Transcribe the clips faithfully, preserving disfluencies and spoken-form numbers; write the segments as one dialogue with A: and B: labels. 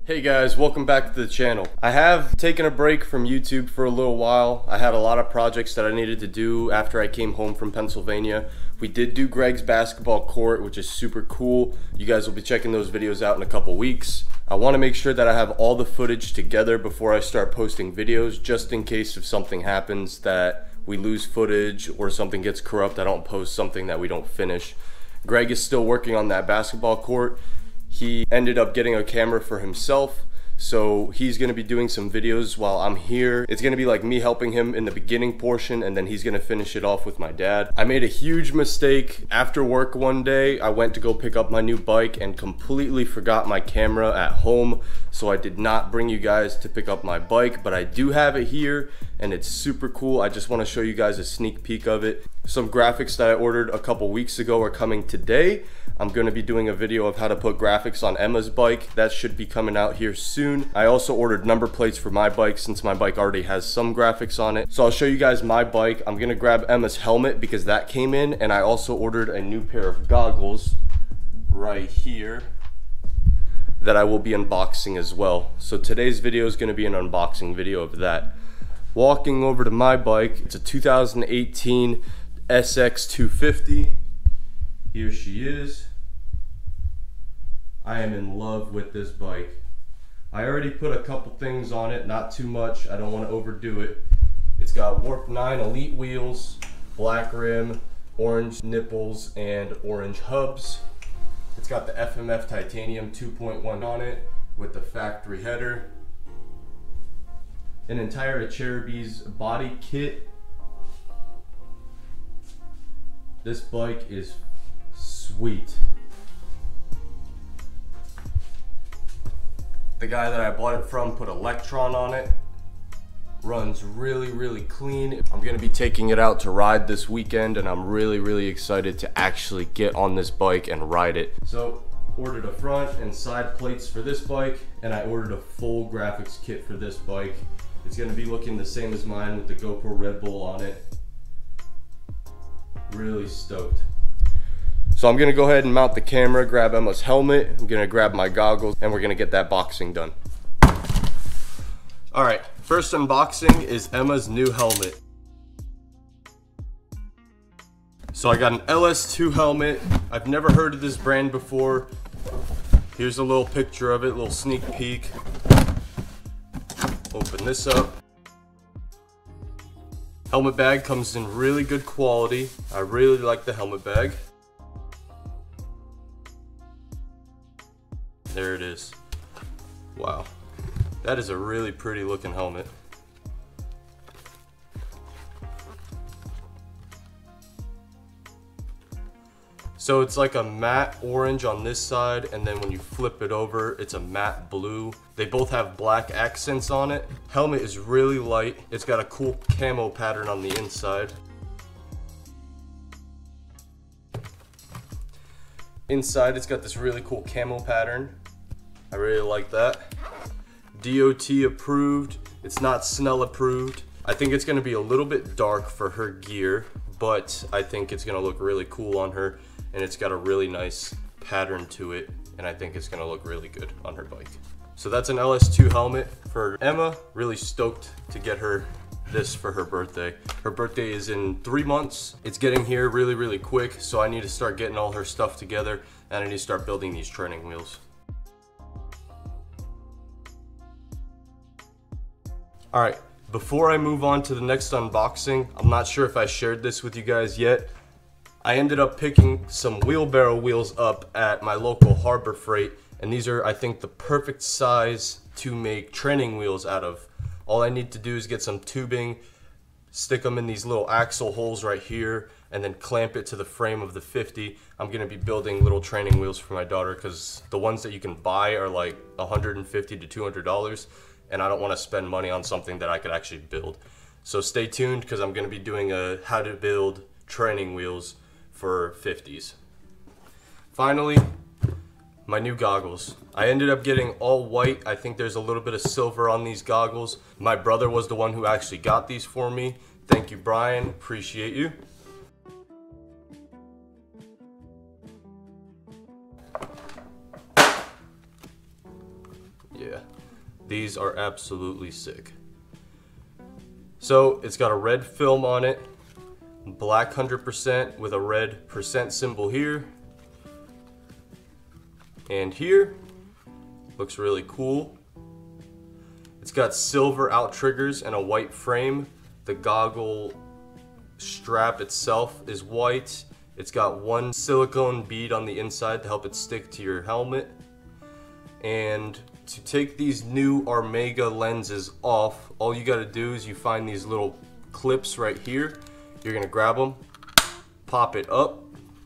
A: Hey guys, welcome back to the channel. I have taken a break from YouTube for a little while. I had a lot of projects that I needed to do after I came home from Pennsylvania. We did do Greg's basketball court, which is super cool. You guys will be checking those videos out in a couple weeks. I want to make sure that I have all the footage together before I start posting videos, just in case if something happens that we lose footage or something gets corrupt, I don't post something that we don't finish. Greg is still working on that basketball court. He ended up getting a camera for himself, so he's going to be doing some videos while I'm here. It's going to be like me helping him in the beginning portion, and then he's going to finish it off with my dad. I made a huge mistake. After work one day, I went to go pick up my new bike and completely forgot my camera at home, so I did not bring you guys to pick up my bike, but I do have it here, and it's super cool. I just want to show you guys a sneak peek of it. Some graphics that I ordered a couple weeks ago are coming today. I'm going to be doing a video of how to put graphics on Emma's bike. That should be coming out here soon. I also ordered number plates for my bike since my bike already has some graphics on it. So I'll show you guys my bike. I'm going to grab Emma's helmet because that came in, and I also ordered a new pair of goggles right here that I will be unboxing as well. So today's video is going to be an unboxing video of that. Walking over to my bike, it's a two thousand eighteen S X two fifty. Here she is. I am in love with this bike. I already put a couple things on it, not too much. I don't want to overdo it. It's got Warp nine Elite wheels, black rim, orange nipples, and orange hubs. It's got the F M F titanium two point one on it with the factory header. An entire Cherubies body kit. This bike is sweet. The guy that I bought it from put Electron on it. Runs really, really clean. I'm gonna be taking it out to ride this weekend, and I'm really, really excited to actually get on this bike and ride it. So, ordered a front and side plates for this bike, and I ordered a full graphics kit for this bike. It's gonna be looking the same as mine with the GoPro Red Bull on it. Really stoked. So I'm gonna go ahead and mount the camera, grab Emma's helmet, I'm gonna grab my goggles, and we're gonna get that boxing done. All right, first unboxing is Emma's new helmet. So I got an L S two helmet. I've never heard of this brand before. Here's a little picture of it, a little sneak peek. Open this up. Helmet bag comes in really good quality. I really like the helmet bag. There it is. Wow. That is a really pretty looking helmet. So it's like a matte orange on this side, and then when you flip it over, it's a matte blue. They both have black accents on it. Helmet is really light. It's got a cool camo pattern on the inside. Inside, it's got this really cool camo pattern. I really like that. D O T approved. It's not Snell approved. I think it's gonna be a little bit dark for her gear, but I think it's gonna look really cool on her, and it's got a really nice pattern to it, and I think it's gonna look really good on her bike. So that's an L S two helmet for Emma. Really stoked to get her this for her birthday. Her birthday is in three months. It's getting here really, really quick, so I need to start getting all her stuff together, and I need to start building these training wheels. All right, before I move on to the next unboxing, I'm not sure if I shared this with you guys yet. I ended up picking some wheelbarrow wheels up at my local Harbor Freight, and these are, I think, the perfect size to make training wheels out of. All I need to do is get some tubing, stick them in these little axle holes right here, and then clamp it to the frame of the fifty. I'm gonna be building little training wheels for my daughter because the ones that you can buy are like one hundred fifty to two hundred dollars, and I don't wanna spend money on something that I could actually build. So stay tuned because I'm gonna be doing a how to build training wheels for fifties. Finally, my new goggles. I ended up getting all white. I think there's a little bit of silver on these goggles. My brother was the one who actually got these for me. Thank you, Brian, appreciate you. Yeah. that. These are absolutely sick. So it's got a red film on it, black one hundred percent with a red percent symbol here and here. Looks really cool. It's got silver out triggers and a white frame. The goggle strap itself is white. It's got one silicone bead on the inside to help it stick to your helmet. And to take these new Armega lenses off, all you gotta do is you find these little clips right here. You're gonna grab them, pop it up,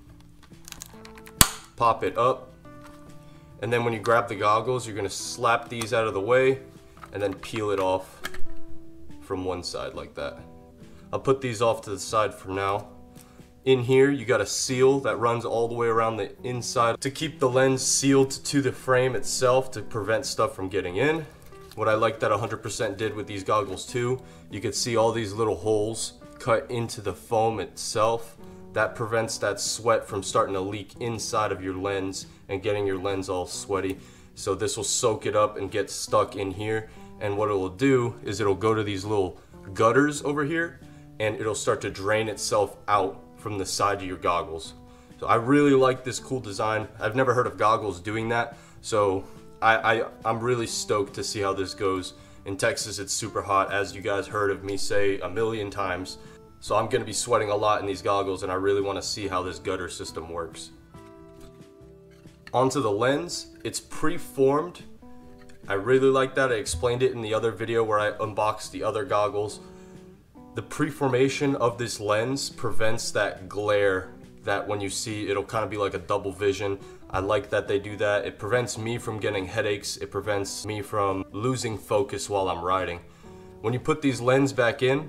A: pop it up, and then when you grab the goggles, you're gonna slap these out of the way and then peel it off from one side like that. I'll put these off to the side for now. In here, you got a seal that runs all the way around the inside to keep the lens sealed to the frame itself to prevent stuff from getting in. What I like that one hundred percent did with these goggles too, you could see all these little holes cut into the foam itself. That prevents that sweat from starting to leak inside of your lens and getting your lens all sweaty. So this will soak it up and get stuck in here. And what it will do is it'll go to these little gutters over here and it'll start to drain itself out from the side of your goggles. So I really like this cool design. I've never heard of goggles doing that. So I, I, I'm really stoked to see how this goes. In Texas, it's super hot, as you guys heard of me say a million times. So I'm gonna be sweating a lot in these goggles and I really wanna see how this gutter system works. Onto the lens, it's pre-formed. I really like that. I explained it in the other video where I unboxed the other goggles. The pre-formation of this lens prevents that glare that when you see, it'll kind of be like a double vision. I like that they do that. It prevents me from getting headaches. It prevents me from losing focus while I'm riding. When you put these lenses back in,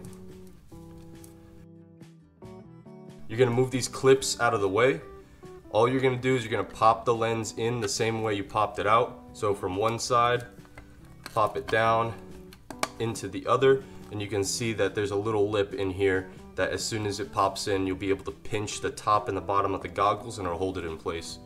A: you're gonna move these clips out of the way. All you're gonna do is you're gonna pop the lens in the same way you popped it out. So from one side, pop it down into the other, and you can see that there's a little lip in here that as soon as it pops in, you'll be able to pinch the top and the bottom of the goggles and it'll hold it in place.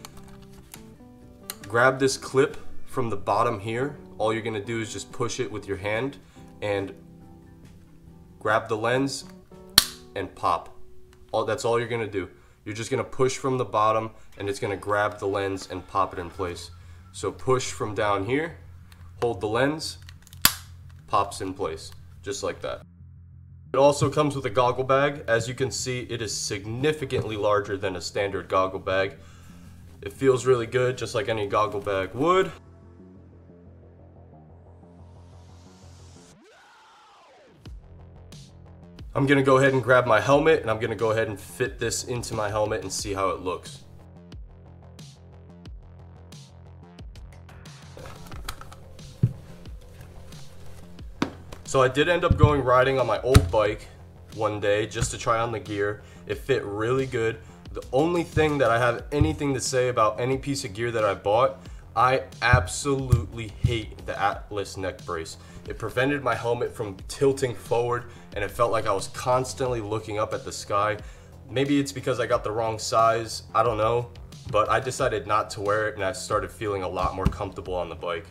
A: Grab this clip from the bottom here. All you're gonna do is just push it with your hand and grab the lens and pop. All, that's all you're gonna do. You're just gonna push from the bottom and it's gonna grab the lens and pop it in place. So push from down here, hold the lens, pops in place, just like that. It also comes with a goggle bag. As you can see, it is significantly larger than a standard goggle bag. It feels really good, just like any goggle bag would. I'm gonna go ahead and grab my helmet and I'm gonna go ahead and fit this into my helmet and see how it looks. So I did end up going riding on my old bike one day just to try on the gear. It fit really good. The only thing that I have anything to say about any piece of gear that I bought, I absolutely hate the Atlas neck brace. It prevented my helmet from tilting forward and it felt like I was constantly looking up at the sky. Maybe it's because I got the wrong size, I don't know, but I decided not to wear it and I started feeling a lot more comfortable on the bike.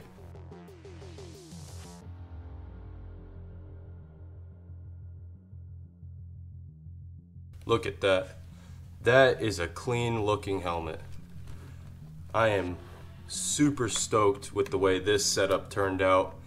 A: Look at that. That is a clean looking helmet. I am super stoked with the way this setup turned out.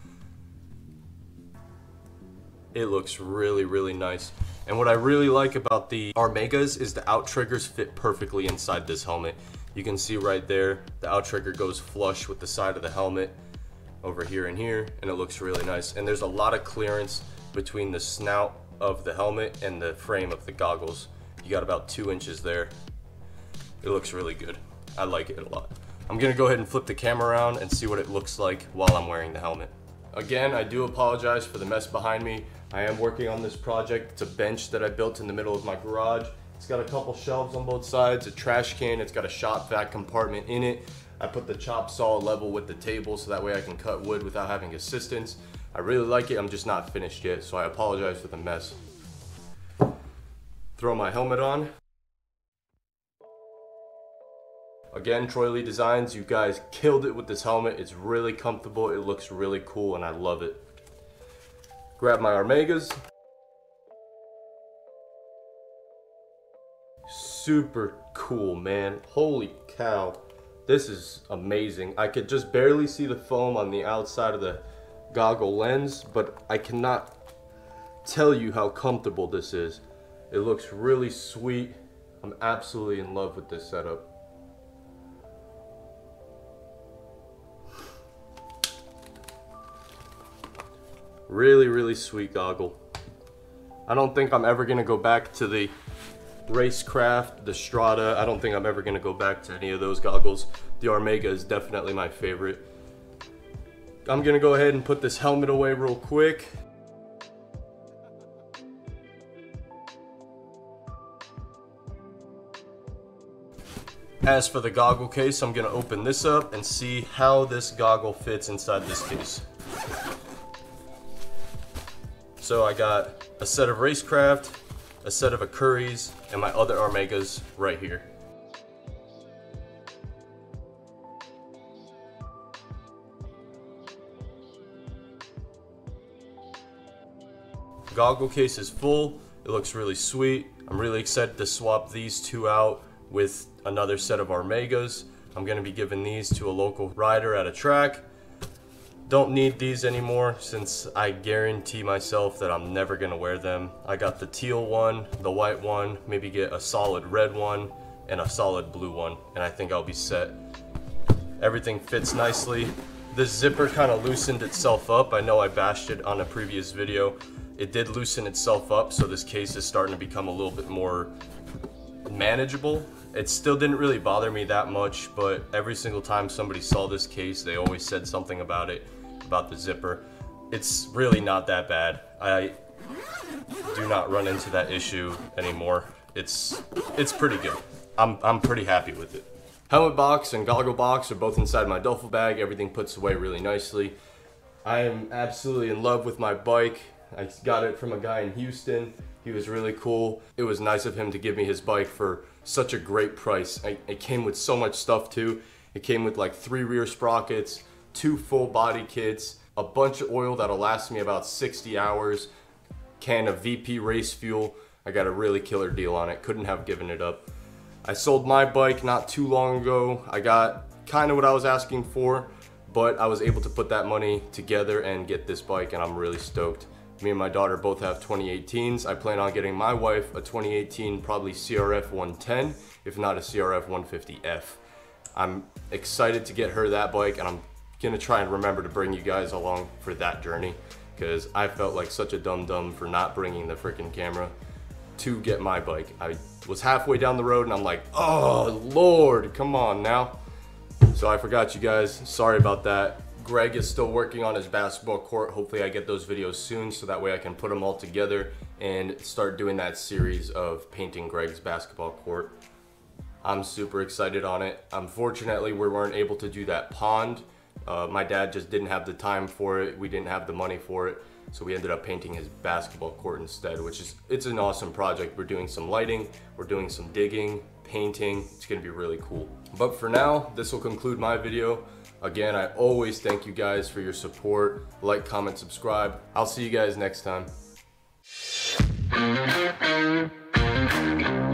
A: It looks really, really nice. And what I really like about the Armegas is the out triggers fit perfectly inside this helmet. You can see right there, the out trigger goes flush with the side of the helmet over here and here, and it looks really nice. And there's a lot of clearance between the snout of the helmet and the frame of the goggles. You got about two inches there. It looks really good. I like it a lot. I'm gonna go ahead and flip the camera around and see what it looks like while I'm wearing the helmet. Again, I do apologize for the mess behind me. I am working on this project. It's a bench that I built in the middle of my garage. It's got a couple shelves on both sides, a trash can, it's got a shop vac compartment in it. I put the chop saw level with the table so that way I can cut wood without having assistance. I really like it, I'm just not finished yet, so I apologize for the mess. Throw my helmet on. Again, Troy Lee Designs, you guys killed it with this helmet. It's really comfortable, it looks really cool, and I love it. Grab my Armegas. Super cool, man. Holy cow. This is amazing. I could just barely see the foam on the outside of the goggle lens, but I cannot tell you how comfortable this is. It looks really sweet. I'm absolutely in love with this setup. Really, really sweet goggle. I don't think I'm ever gonna go back to the Racecraft, the Strata. I don't think I'm ever gonna go back to any of those goggles. The Armega is definitely my favorite. I'm gonna go ahead and put this helmet away real quick. As for the goggle case, I'm gonna open this up and see how this goggle fits inside this case. So I got a set of Racecraft, a set of Curry's, and my other Armegas right here. Goggle case is full. It looks really sweet. I'm really excited to swap these two out with another set of Armegas. I'm gonna be giving these to a local rider at a track. Don't need these anymore since I guarantee myself that I'm never gonna wear them. I got the teal one, the white one, maybe get a solid red one, and a solid blue one, and I think I'll be set. Everything fits nicely. This zipper kind of loosened itself up. I know I bashed it on a previous video. It did loosen itself up, so this case is starting to become a little bit more manageable. It still didn't really bother me that much, but every single time somebody saw this case, they always said something about it, about the zipper. It's really not that bad. I do not run into that issue anymore. It's it's pretty good. I'm, I'm pretty happy with it. Helmet box and goggle box are both inside my duffel bag. Everything puts away really nicely. I am absolutely in love with my bike. I got it from a guy in Houston. He was really cool. It was nice of him to give me his bike for such a great price. I, it came with so much stuff too. It came with like three rear sprockets, two full body kits, a bunch of oil that'll last me about sixty hours, can of V P race fuel. I got a really killer deal on it. Couldn't have given it up. I sold my bike not too long ago. I got kind of what I was asking for, but I was able to put that money together and get this bike, and I'm really stoked. Me and my daughter both have twenty eighteens. I plan on getting my wife a twenty eighteen, probably C R F one ten, if not a C R F one fifty F. I'm excited to get her that bike, and I'm gonna try and remember to bring you guys along for that journey, because I felt like such a dum-dum for not bringing the freaking camera to get my bike. I was halfway down the road and I'm like, oh Lord, come on now. So I forgot you guys, sorry about that. Greg is still working on his basketball court. Hopefully I get those videos soon so that way I can put them all together and start doing that series of painting Greg's basketball court. I'm super excited on it. Unfortunately, we weren't able to do that pond. Uh, my dad just didn't have the time for it. We didn't have the money for it. So we ended up painting his basketball court instead, which is, it's an awesome project. We're doing some lighting, we're doing some digging, painting. It's gonna be really cool. But for now, this will conclude my video. Again, I always thank you guys for your support. Like, comment, subscribe. I'll see you guys next time.